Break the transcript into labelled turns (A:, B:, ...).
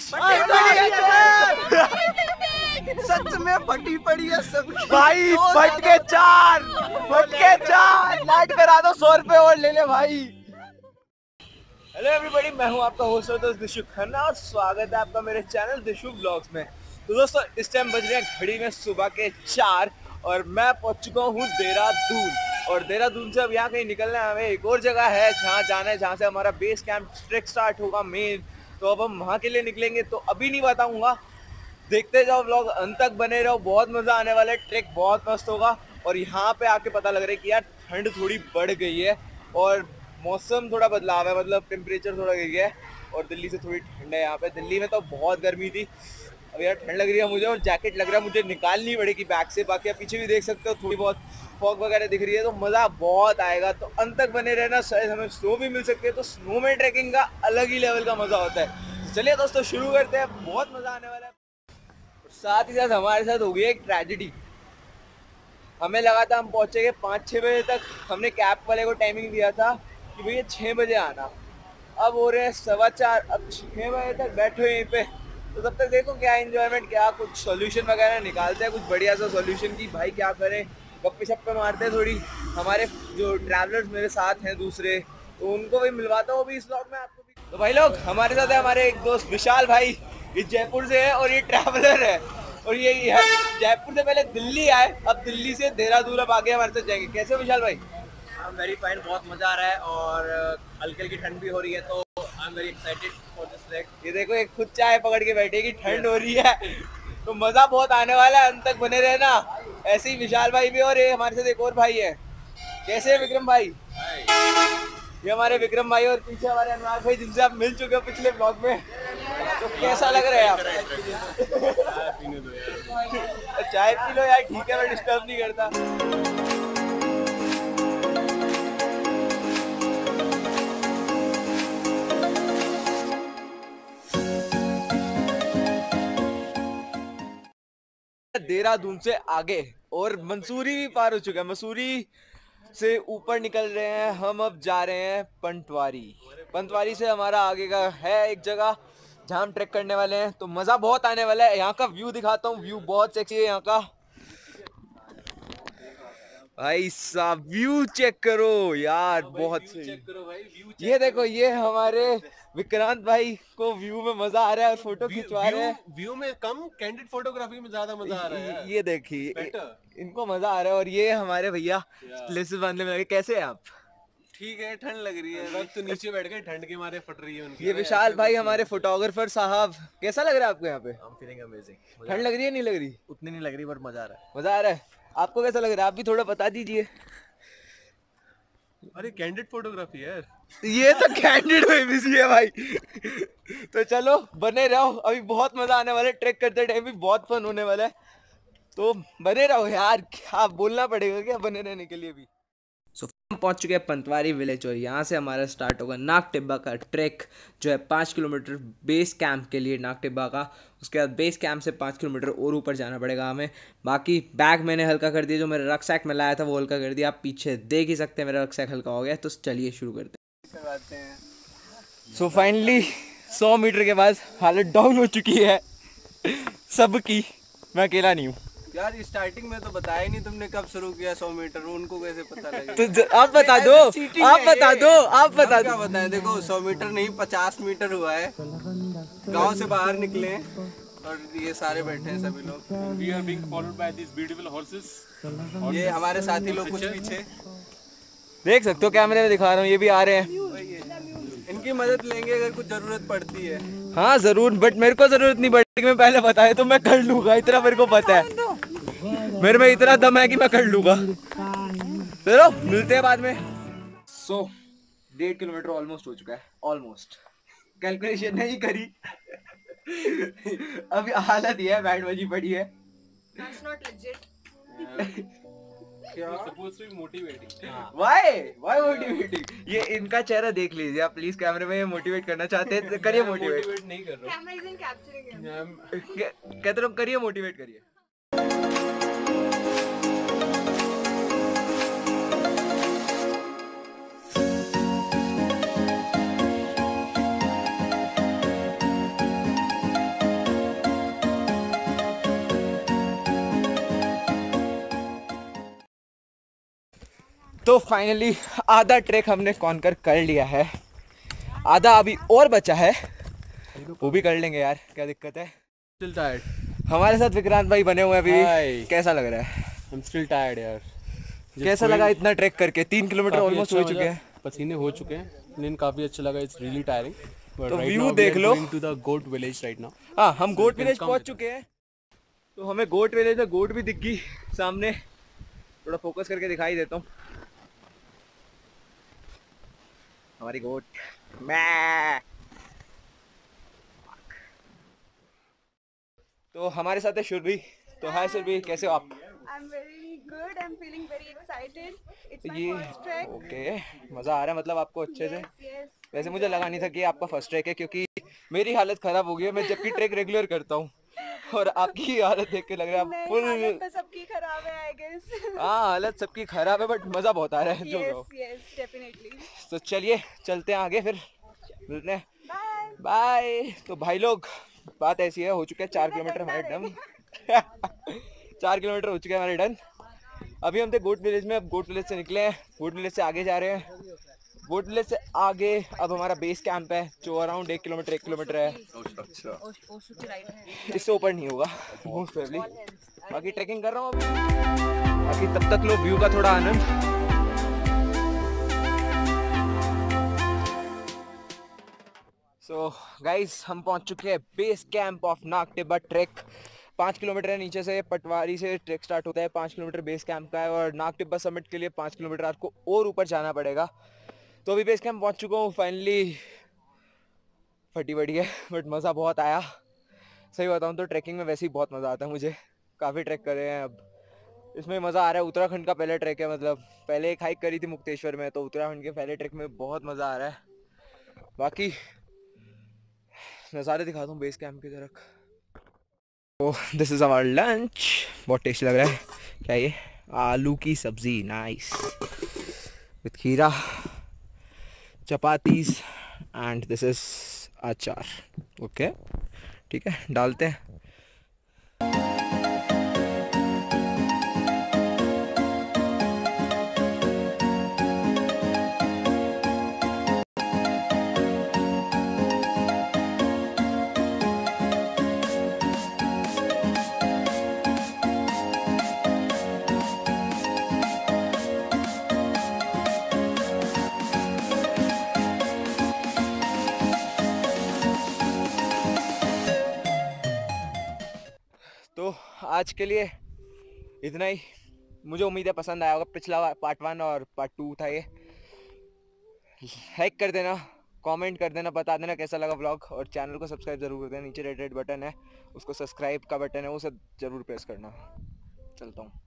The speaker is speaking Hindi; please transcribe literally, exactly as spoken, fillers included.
A: सच में फटी पड़ी है सब
B: भाई। फट के चार फट के चार लाइट करा दो, सौ रुपए और ले ले भाई। हेलो एवरीबॉडी, मैं हूं आपका होस्ट दोस्त दिशु खन्ना और स्वागत है आपका मेरे चैनल दिशु व्लॉग्स में। तो दोस्तों इस टाइम बज रहे हैं घड़ी में सुबह के चार और मैं पहुंच चुका हूं देहरादून। और देहरादून से अब यहाँ कहीं निकलना है, हमें एक और जगह है जहाँ जाना है, जहाँ से हमारा बेस कैंप ट्रैक स्टार्ट होगा मेन। तो अब हम वहाँ के लिए निकलेंगे, तो अभी नहीं बताऊँगा, देखते जाओ व्लॉग, अंत तक बने रहो, बहुत मज़ा आने वाला है, ट्रैक बहुत मस्त होगा। और यहाँ पे आके पता लग रहा है कि यार ठंड थोड़ी बढ़ गई है और मौसम थोड़ा बदलाव है, मतलब टेम्परेचर थोड़ा गिर गया है और दिल्ली से थोड़ी ठंड है यहाँ पे। दिल्ली में तो बहुत गर्मी थी, अब यार ठंड लग रही है मुझे और जैकेट लग रहा है मुझे निकालनी पड़ेगी बैग से। बाकी आप पीछे भी देख सकते हो थोड़ी बहुत फॉग वगैरह दिख रही है, तो मज़ा बहुत आएगा। तो अंत तक बने रहना, शायद हमें स्नो भी मिल सकती है, तो स्नो में ट्रैकिंग का अलग ही लेवल का मज़ा होता है। चलिए दोस्तों शुरू करते हैं, बहुत मज़ा आने वाला है। साथ ही साथ हमारे साथ हो गई एक ट्रेजेडी। हमें लगा था हम पहुँचेंगे पाँच छः बजे तक, हमने कैब वाले को टाइमिंग दिया था कि भैया छः बजे आना, अब हो रहे हैं सवा चार, अब छः बजे तक बैठो यहीं पे, तो तब तक देखो क्या एंजॉयमेंट, क्या कुछ सॉल्यूशन वगैरह निकालते हैं, कुछ बढ़िया सा सॉल्यूशन की भाई क्या करें, गप्पे शप्पे मारते हैं थोड़ी। हमारे जो ट्रैवलर्स मेरे साथ हैं दूसरे, तो उनको भी मिलवाता हूँ अभी इस व्लॉग में आपको भी। तो भाई लोग हमारे साथ है हमारे एक दोस्त विशाल भाई, ये जयपुर से है और ये ट्रैवलर है और ये जयपुर से पहले दिल्ली आए, अब दिल्ली से देहरादून अब आगे हमारे साथ जाएंगे। कैसे विशाल भाई?
A: वेरी फाइन, बहुत मजा आ रहा है और हल्की हल्की ठंड भी हो रही है, तो I am very excited for this trek.
B: ये देखो एक खुद चाय पकड़ के बैठे कि ठंड हो रही है, तो मजा बहुत आने वाला है, अंत तक बने रहना। ऐसे ही विशाल भाई भी और ये हमारे साथ एक और भाई है। कैसे है विक्रम भाई? ये हमारे विक्रम भाई और पीछे हमारे अनुराग भाई, जिनसे आप मिल चुके हो पिछले ब्लॉग में। तो कैसा लग रहा है आप? चाय पी लो यार, ठीक है, मैं डिस्टर्ब नहीं करता। देहरादून से आगे और मंसूरी भी पार हो चुका है, मसूरी से ऊपर निकल रहे हैं हम, अब जा रहे हैं पंतवारी। पंतवारी से हमारा आगे का है एक जगह जहाँ हम ट्रैक करने वाले हैं, तो मज़ा बहुत आने वाला है। यहाँ का व्यू दिखाता हूँ, व्यू बहुत सेक्सी है यहाँ का। भाई साहब व्यू चेक करो यार, बहुत सही। ये देखो, ये हमारे विक्रांत भाई को व्यू में मजा आ रहा है और फोटो खिंचवा रहे हैं।
A: व्यू में कम, कैंडिड फोटोग्राफी में ज्यादा मजा आ रहा है।
B: ये देखिए इनको मजा आ रहा है और ये हमारे भैया लेसेस बांधने में लगे। कैसे हैं आप?
A: ठीक है, ठंड लग रही है, वक्त तो नीचे बैठ गए, ठंड के मारे फट रही है उनकी।
B: ये विशाल भाई हमारे फोटोग्राफर साहब, कैसा लग रहा है आपको यहाँ पे?
A: I'm feeling amazing।
B: ठंड लग रही है नहीं लग रही?
A: उतनी नहीं लग रही, बट मजा आ रहा है।
B: मजा आ रहा है, आपको कैसा लग रहा है? आप भी थोड़ा बता दीजिए।
A: अरे कैंडिड फोटोग्राफी यार,
B: ये तो कैंडिड में बिजी है भाई। तो चलो बने रहो, अभी बहुत मजा आने वाला है, ट्रैक करते टाइम भी बहुत फन होने वाला है, तो बने रहो यार। क्या बोलना पड़ेगा क्या बने रहने के लिए भी। सो so, हम पहुंच चुके हैं पंतवारी विलेज और यहाँ से हमारा स्टार्ट होगा नागटिब्बा का ट्रैक, जो है पाँच किलोमीटर बेस कैंप के लिए नागटिब्बा का। उसके बाद बेस कैंप से पाँच किलोमीटर और ऊपर जाना पड़ेगा हमें। बाकी बैग मैंने हल्का कर दिया, जो मेरा रक्सैक में लाया था वो हल्का कर दिया, आप पीछे देख ही सकते हैं मेरा रक्सैक हल्का हो गया। तो चलिए शुरू करते हैं। सो फाइनली सौ मीटर के बाद हालत डाउन हो चुकी है सबकी, मैं अकेला नहीं हूँ
A: यार। स्टार्टिंग में तो बताया ही नहीं तुमने कब शुरू किया सौ मीटर, उनको कैसे पता लगे?
B: तो आप बता दो, आप बता दो, आप बता दो।
A: क्या बताएं, देखो सौ मीटर नहीं पचास मीटर हुआ है, गांव से बाहर निकले और ये सारे बैठे हैं सभी लोग। We are being followed by these beautiful horses। ये हमारे साथी लोग कुछ पीछे
B: देख सकते हो, कैमरे में दिखा रहा हूँ, ये भी आ रहे हैं।
A: इनकी मदद लेंगे अगर कुछ जरूरत पड़ती है।
B: हाँ जरूर, बट मेरे को जरूरत नहीं पड़ेगी, मैं पहले बताया तो मैं कर लूंगा, इतना मेरे को पता है, मेरे में इतना दम है कि मैं कर लूंगा। चलो मिलते हैं बाद में। सो so, डेढ़ किलोमीटर ऑलमोस्ट हो चुका है, ऑलमोस्ट कैलकुलेशन नहीं करी। अभी हालत ये है, बैंड बजी पड़ी है।
C: That's not legit।
B: Why? Why motivating? ये इनका चेहरा देख लीजिए आप प्लीज, कैमरे में मोटिवेट करना चाहते हैं करिए, मोटिवेट
A: नहीं कर रहा,
C: कैमरा isn't capturing him।
B: कहते रहो करिए, मोटिवेट करिए। तो फाइनली आधा ट्रैक हमने कॉन्कर कर लिया है, आधा अभी और बचा है, वो भी कर लेंगे यार, क्या दिक्कत है।
A: Still tired.
B: हमारे साथ विक्रांत भाई बने हुए हैं अभी।
A: Hi.
B: कैसा लग रहा है?
A: I'm still tired यार।
B: कैसा लगा इतना ट्रैक करके? तीन किलोमीटर ऑलमोस्ट हो चुके हैं,
A: पसीने हो चुके हैं, लेकिन काफी अच्छा लगा। It's really tiring.
B: तो व्यू देख लो।
A: To the goat village right now.
B: हाँ, हम गोट विलेज पहुंच चुके हैं। तो हमें गोट विलेज में गोट भी दिख गई सामने, थोड़ा फोकस करके दिखाई देता हूँ। हमारी गोट मैं। तो हमारे साथ है सुरभि। तो हाय सुरभि, कैसे हो आप?
C: I'm very good. I'm feeling very excited. It's my
B: ये
C: first trek.
B: ओके, मजा आ रहा है मतलब आपको अच्छे से?
C: Yes, yes.
B: वैसे मुझे लगा नहीं था कि आपका फर्स्ट ट्रैक है, क्योंकि मेरी हालत खराब हो गई है। मैं जबकि ट्रैक रेगुलर करता हूँ और आपकी हालत देख के लग रहा है
C: नहीं,
B: फुल।
C: हालत तो सबकी खराब है, I guess.
B: हाँ, हालत सबकी खराब है, बट मजा बहुत आ रहा है। जो
C: Yes, yes, definitely.
B: तो चलिए चलते हैं आगे, फिर मिलते हैं।
C: Bye.
B: बाय। तो भाई लोग, बात ऐसी है, हो चुके हैं चार किलोमीटर हमारे डन। चार किलोमीटर हो चुके हैं हमारे डन। अभी हम थे गोट विलेज में, अब गोट विलेज से निकले हैं, गोट विलेज से आगे जा रहे हैं। गोट विलेज से आगे अब हमारा बेस कैंप है, जो अराउंड एक किलोमीटर एक किलोमीटर है। इससे ऊपर नहीं होगा मोस्ट प्रोबेबली। बाकी ट्रैकिंग कर रहा हूँ अभी, बाकी तब तक लो व्यू का थोड़ा आनंद। सो गाइस, हम पहुंच चुके हैं बेस कैंप ऑफ नागटिब्बाट्रेक। पाँच किलोमीटर है नीचे से, पटवारी से ट्रैक स्टार्ट होता है। पाँच किलोमीटर बेस कैंप का है और नागटिब्बा समिट के लिए पाँच किलोमीटर आपको और ऊपर जाना पड़ेगा। तो अभी बेस कैंप पहुंच चुका हूँ फाइनली। फटी बड़ी है बट मज़ा बहुत आया। सही बताऊँ तो ट्रैकिंग में वैसे ही बहुत मज़ा आता है मुझे। काफ़ी ट्रैक करे हैं, अब इसमें मज़ा आ रहा है। उत्तराखंड का पहला ट्रैक है, मतलब पहले एक हाइक करी थी मुक्तेश्वर में, तो उत्तराखंड के पहले ट्रैक में बहुत मज़ा आ रहा है। बाकी नज़ारे दिखाता हूँ बेस कैंप की तरफ। तो दिस इज़ आवर लंच। बहुत टेस्टी लग रहा है। क्या ये? आलू की सब्जी, nice, with kheera, chapatis and this is achar. Okay, ठीक है, डालते हैं। तो आज के लिए इतना ही। मुझे उम्मीद है पसंद आया होगा। पिछला पार्ट वन और पार्ट टू था ये। लाइक कर देना, कमेंट कर देना, बता देना कैसा लगा व्लॉग, और चैनल को सब्सक्राइब जरूर कर देना। नीचे रेड रेड बटन है, उसको सब्सक्राइब का बटन है, वो सब जरूर प्रेस करना। चलता हूँ।